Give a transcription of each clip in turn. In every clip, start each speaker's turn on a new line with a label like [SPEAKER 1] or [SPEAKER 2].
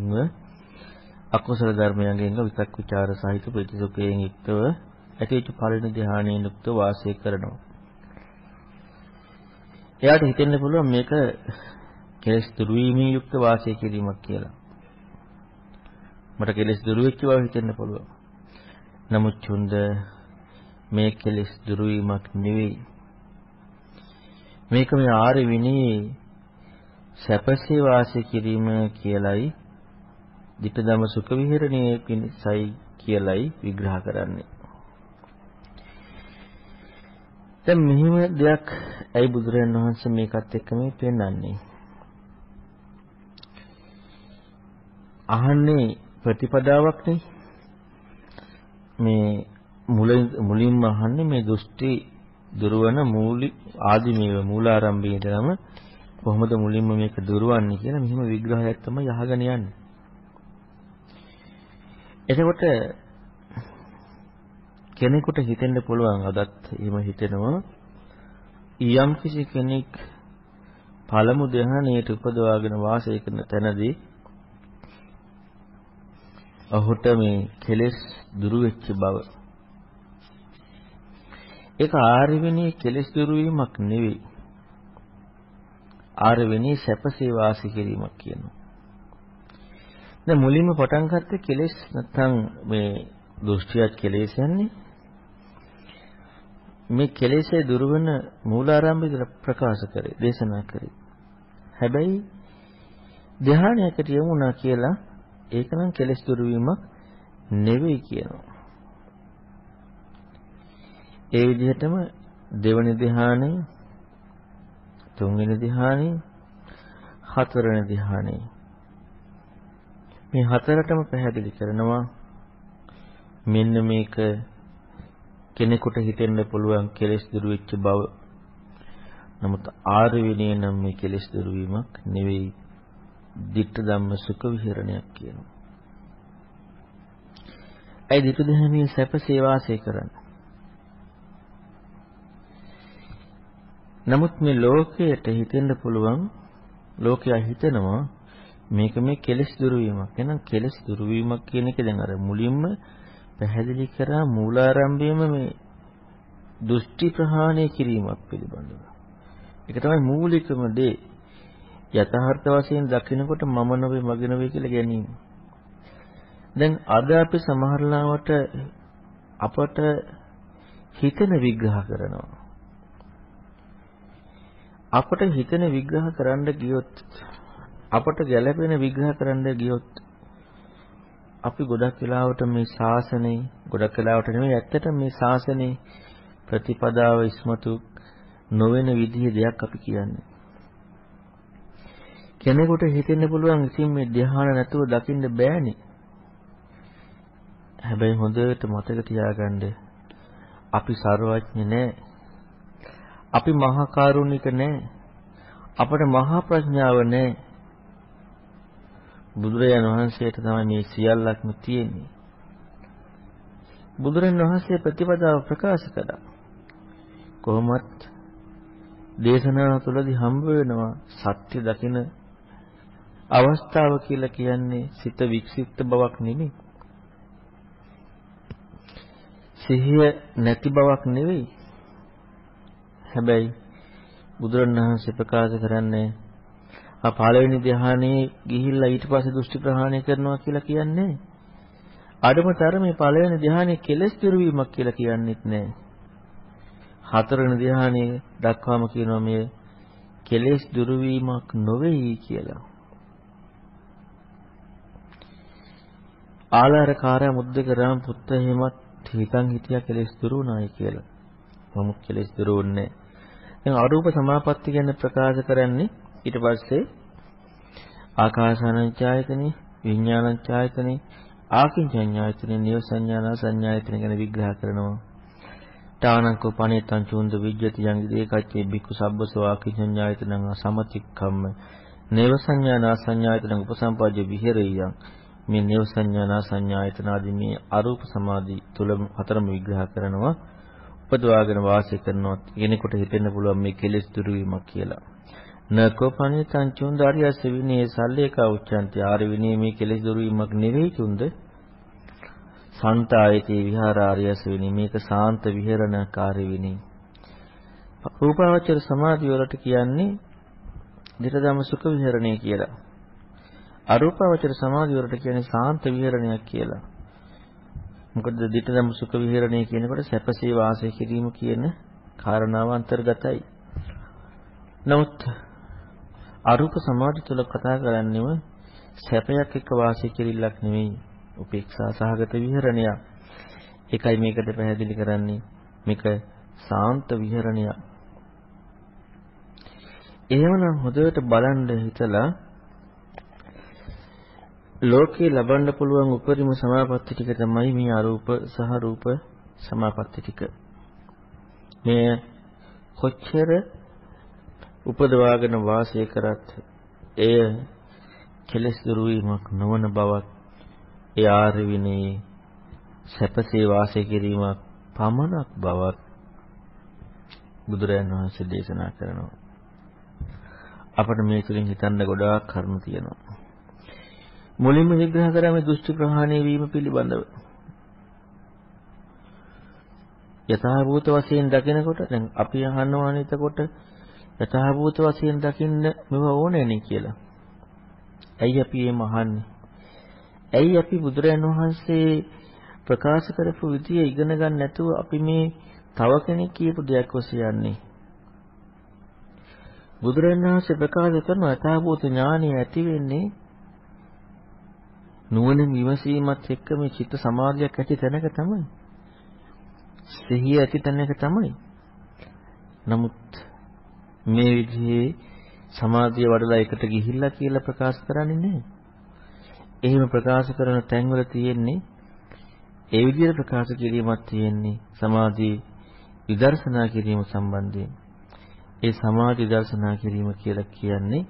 [SPEAKER 1] ධර්මයන්ගෙන්ව අකුසල ධර්මයන්ගෙන්ව විතක් ਵਿਚාර සහිත ප්‍රතිසුඛයෙන් යුක්තව ඇතිවෙච්ච පළවෙනි ධ්‍යානයෙන් යුක්තව වාසය කරනවා. එයාට හිතෙන්න පුළුවන් මේක කෙලෙස් දුරු වීමෙන් යුක්ත වාසය කිරීමක් කියලා. මට කෙලෙස් දුරු වෙච්ච බව හිතෙන්න පුළුවන්. නමුත් චුන්ද මේ කෙලෙස් දුරු වීමක් නෙවෙයි. මේක මේ ආර්ය විනී සැපසේ වාසය කිරීම කියලයි ditthadhamma සුඛ විහරණයේ පිණිසයි කියලයි විග්‍රහ කරන්නේ. දැන් මෙහිම දෙයක් ඇයි බුදුරජාණන් වහන්සේ මේකත් එක්ක මේ පෙන්වන්නේ? අහන්නේ ප්‍රතිපදාවක් නේ. මේ මුලින්ම අහන්නේ මේ දෘෂ්ටි දුරවන ආදිමේව මූලාරම්භයේ ඉඳලම කොහොමද මුලින්ම මේක දුරවන්නේ කියලා මෙහිම විග්‍රහයක් තමයි අහගෙන යන්නේ. එතකොට කෙනෙකුට හිතෙන්න පුළුවන් අදත් එහෙම හිතෙනවා යම් කිසි කෙනෙක් පළමු ධ්‍යානයට උපදවාගෙන වාසය කරන තැනදී ඔහුට මේ කෙලෙස් දුරු වෙච්ච බව ඒක ආර්ය විනී කෙලෙස් දුරු වීමක් නෙවෙයි. ආර්ය විනී සැපසේ වාසය කිරීමක් කියනවා. දැන් මුලින්ම පටන් ගත්තේ කෙලෙස් නැත්නම් මේ දෘෂ්ටියක් කෙලෙස් යන්නේ මේ කෙලෙස්ේ දුරු වෙන මූලාරම්භය ප්‍රකාශ කරේ දේශනා කරේ. හැබැයි ධ්‍යානයකට යමුණා කියලා ඒක නම් කෙලෙස් දුරු වීමක් නෙවෙයි කියනවා. ඒ විදිහටම දෙවන ධ්‍යානෙ, තුන්වෙනි ධ්‍යානෙ, හතරවෙනි ධ්‍යානෙ මේ හතරටම පැහැදිලි කරනවා මෙන්න මේක කෙනෙකුට හිතෙන්න පුළුවන් කෙලෙස් දුරු වෙච්ච බව. නමුත් ආර්ය විනය නම් මේ කෙලෙස් දුරු වීමක් නෙවෙයි. ditthadhamma සුඛ විහරණයක් කියනවා. ඒ ditthadhamma සැපසේ වාසය කරන්නේ. නමුත් මේ ලෝකයට හිතෙන්න පුළුවන් ලෝකයා හිතනවා මේක මේ කෙලෙස් දුරු වීමක්. එහෙනම් කෙලෙස් දුරු වීමක් කියන එක දැන් අර මුලින්ම පැහැදිලි කරා මූලාරම්භයේම මේ දෘෂ්ටි ප්‍රහාණය කිරීමක් පිළිබඳව. ඒක තමයි මූලිකම දේ. යථාර්ථ වශයෙන් දකිනකොට මම නොවේ මගේ නොවේ කියලා ගැනීම. දැන් අද අපි සමහරලාවට අපට හිතන විග්‍රහ කරනවා. අපට හිතන විග්‍රහ කරන්න ගියොත් අපට ගැළපෙන විග්‍රහ කරන්න ගියොත් අපි ගොඩක් වෙලාවට මේ ශාසනය ගොඩක් වෙලාවට නෙමෙයි ඇත්තටම මේ ශාසනයේ ප්‍රතිපදාව ඉස්මතු නොවන විදිහේ දෙයක් අපි කියන්නේ. කෙනෙකුට හිතෙන්න පුළුවන් ඉතින් මේ ධ්‍යාන නැතුව දකින්න බෑනේ. හැබැයි හොඳට මතක තියාගන්න අපි සර්වඥ නෑ. අපි මහා කරුණික නෑ. අපට මහා ප්‍රඥාව නෑ. බුදුරජාණන් වහන්සේට තමයි මේ සියල්ලක්ම තියෙන්නේ. බුදුරජාණන් වහන්සේ ප්‍රතිපදාව ප්‍රකාශ කළා. කොහොමත් දේශනාව තුළදී හම්බ වෙනවා සත්‍ය දකින අවස්ථාව කියලා කියන්නේ සිත වික්ෂිප්ත බවක් නෙමෙයි. සිහිය නැති බවක් නෙවෙයි. හැබැයි බුදුරජාණන් වහන්සේ ප්‍රකාශ කරන්නේ පළවෙනි ධ්‍යානයේ ගිහිල්ලා ඊට පස්සේ දෘෂ්ටි ප්‍රහාණය කරනවා කියලා කියන්නේ අඩමතරමේ පළවෙනි ධ්‍යානයේ කෙලෙස් දුරු වීමක් කියලා කියන්නේත් නැහැ. හතරවෙනි ධ්‍යානයේ දක්වාම කියනවා මේ කෙලෙස් දුරු වීමක් නොවේයි කියලා. ආලාරකාරය මුද්දක රාම පුත්ත හිමත් හිතන් හිටියා කෙලෙස් දුරු වුණායි කියලා. නමුත් කෙලෙස් දුරු වුණේ නැහැ. දැන් අරූප සමාපatti ගැන ප්‍රකාශ කරන්නේ ඊට පස්සේ ආකාසානංචායතනෙ, විඥානංචායතනෙ, ආකින්චඤ්ඤායතනෙ, නිය සංඥානා සංඥායතනෙ ගැන විග්‍රහ කරනවා. තානංකෝ පණේතං චුන්ද විජ්ජති යං ඒකච්චේ බික්කු සබ්බසෝ ආකින්චඤ්ඤායතනං සමතික්කම්ම නේව සංඥානා සංඥායතනං උපසම්පජ්ජ විහෙරියං. මේ නේව සංඥානා සංඥායතන ආදී මේ අරූප සමාධි තුල හතරම විග්‍රහ කරනවා. උපදවාගෙන වාසය කරනවා. කෙනෙකුට හිතෙන්න පුළුවන් මේ කෙලෙස් දුරු වීමක් කියලා. නකෝ පණිතං චුන්ද ආර්යස විනේ සල්ලේකා උච්චන්ති ආර්ය විනේ මේ කෙලෙස් දුරු වීමක් නෙවෙයි චුන්ද. සන්තායති විහාර ආර්යස විනේ මේක සාන්ත විහරණකාරී විනේ. රූපාවචර සමාධිය වලට කියන්නේ ධිටධම්ම සුඛ විහරණය කියලා. අරූපාවචර සමාධිය වලට කියන්නේ සාන්ත විහරණයක් කියලා. මොකද ධිටධම්ම සුඛ විහරණය කියනකොට සැපසේ වාසය කිරීම කියන කාරණාව අන්තර්ගතයි. නමුත් අරූප සමාධිය තුළ කතා කරන්නේම සැපයක් එක්ක වාසය කිරීලක් නෙවෙයි. උපේක්ෂා සහගත විහරණයක්. ඒකයි මේකට පැහැදිලි කරන්නේ. මේක සාන්ත විහරණයක්. එහෙමනම් හොඳට බලන්න හිතලා ලෝකේ ලබන්න පුළුවන් උපරිම සමාපatti ටික තමයි මේ අරූප සහ රූප සමාපatti ටික. මේ කොච්චර උපදවාගෙන වාසය කරත් එය කෙලෙස් දුරු වීමක් නොවන බවත් ඒ ආර්ය විනයේ සැපසේ වාසය කිරීමක් පමණක් බවත් බුදුරජාණන් වහන්සේ දේශනා කරනවා. අපිට මේ තුලින් හිතන්න ගොඩාක් කරුණු තියෙනවා. මුලින්ම විග්‍රහ කරා මේ දෘෂ්ටි ප්‍රහාණය වීම පිළිබඳව. යථාභූත වශයෙන් දකිනකොට දැන් අපි අහනවානේ එතකොට යථාභූත වශයෙන් දකින්න මෙව ඕනේ නේ කියලා. ඇයි අපි එහෙම අහන්නේ? ඇයි අපි බුදුරජාණන් වහන්සේ ප්‍රකාශ කරපු විදිය ඉගෙන ගන්න නැතුව අපි මේ තව කෙනෙක් කියපු දෙයක් ඔස්සේ යන්නේ? බුදුරජාණන් වහන්සේ ප්‍රකාශ කරන යථාභූත ඥානය ඇති වෙන්නේ නුවණින් විමසීමත් එක්ක මේ චිත්ත සමාධියක් ඇති තැනක තමයි. සිහිය ඇති තැනක තමයි. නමුත් මේ විදිහේ සමාධිය වඩලා එකට ගිහිල්ලා කියලා ප්‍රකාශ කරන්නේ නැහැ. එහෙම ප්‍රකාශ කරන තැන්වල තියෙන්නේ ඒ විදිහට ප්‍රකාශ කිරීමක් තියෙන්නේ සමාධි විදර්ශනා කිරීම සම්බන්ධයෙන්. ඒ සමාධි දර්ශනා කිරීම කියලා කියන්නේ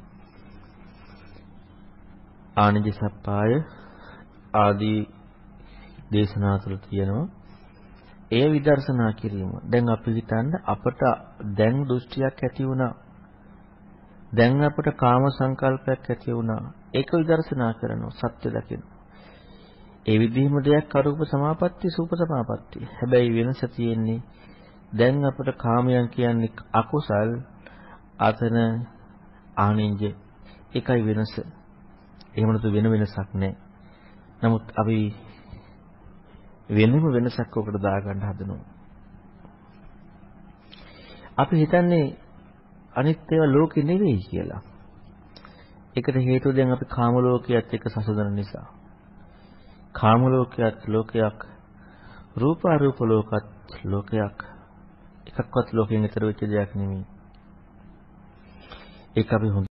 [SPEAKER 1] ආනිජ සප්පාය ආදී දේශනා තුළ තියෙනවා. ඒ විදර්ශනා කිරීම. දැන් අපි හිතන්න අපට දැන් දෘෂ්ටියක් ඇති වුණා. දැන් අපට කාම සංකල්පයක් ඇති වුණා. ඒක විදර්ශනා කරනවා. සත්‍ය දකින්න. ඒ විදිහම දෙයක් අරූප සමාපatti සූප සමාපatti. හැබැයි වෙනස තියෙන්නේ දැන් අපට කාමයන් කියන්නේ අකුසල් අතන ආනින්ජ. ඒකයි වෙනස. එහෙම නැතු වෙන වෙනසක් නැහැ. නමුත් අපි වෙනම වෙනසක් ඔකට දාගන්න හදනවා. අපි හිතන්නේ අනිත් ඒවා ලෝකෙ නෙවෙයි කියලා. ඒකට හේතුව දැන් අපි කාම ලෝකයේත් එක්ක සසඳන නිසා. කාම ලෝකයේත් ලෝකයක්, රූප අරූප ලෝකත් ලෝකයක්. එකක්වත් ලෝකයෙන් ඈතර වෙච්ච දෙයක් නෙමෙයි. ඒක අපි